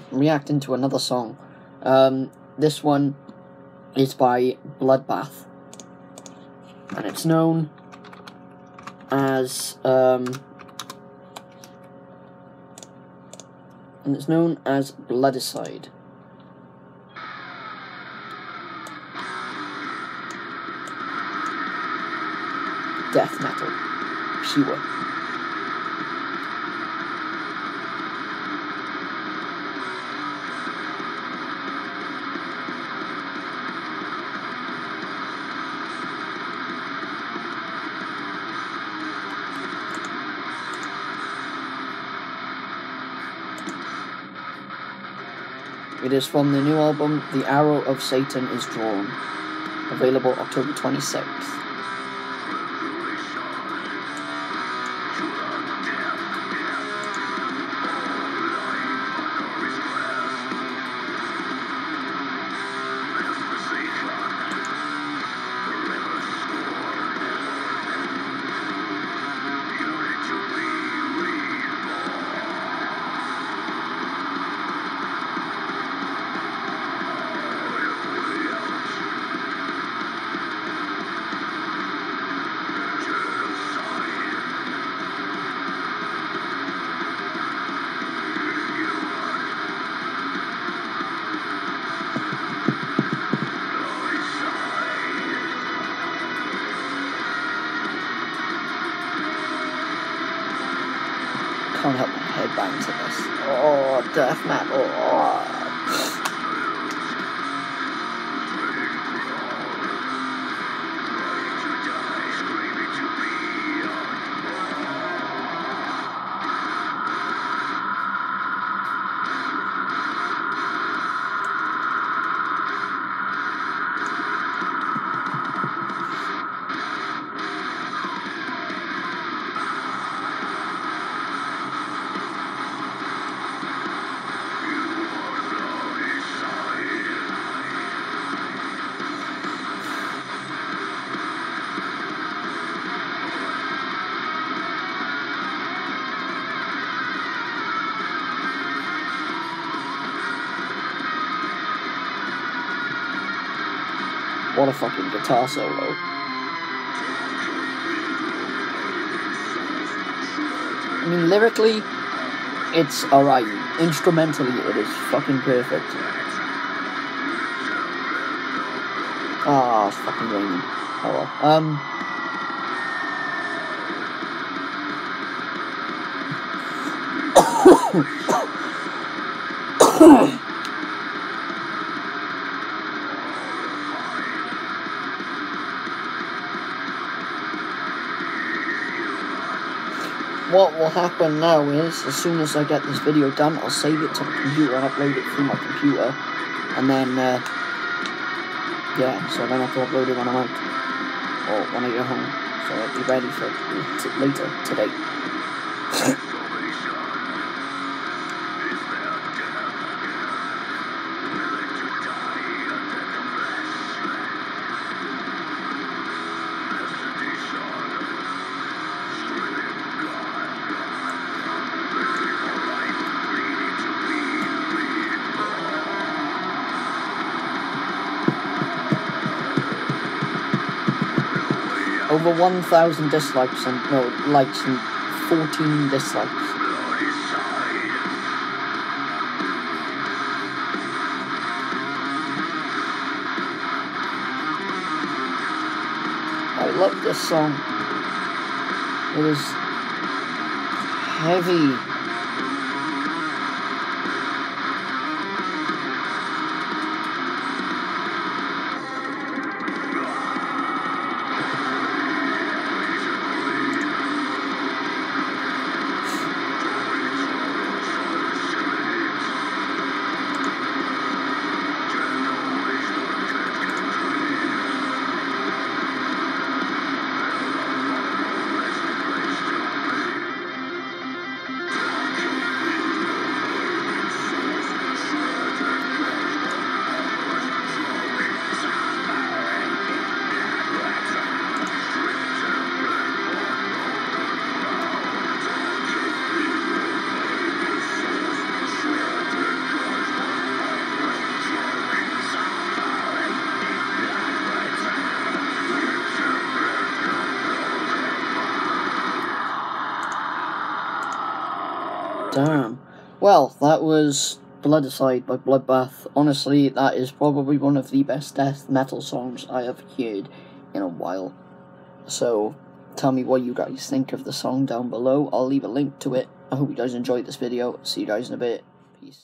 reacting to another song. This one is by Bloodbath, and it's known as Bloodicide. Death metal, pure. It is from the new album, The Arrow of Satan is Drawn, available October 26th. Can't help my head bang to this. Oh, death metal. Oh. What a fucking guitar solo. I mean, lyrically, it's alright. Instrumentally, it is fucking perfect. Ah, it's fucking raining. Oh well. What will happen now is, as soon as I get this video done, I'll save it to the computer and upload it through my computer. And then, yeah, so I don't have to upload it when I'm out. Or when I get home. So I'll be ready for it later today. Over 1,000 dislikes and likes and 14 dislikes. I love this song. It is heavy. damn. Well, that was Bloodicide by Bloodbath. Honestly, that is probably one of the best death metal songs I have heard in a while. So, tell me what you guys think of the song down below. I'll leave a link to it. I hope you guys enjoyed this video. See you guys in a bit. Peace.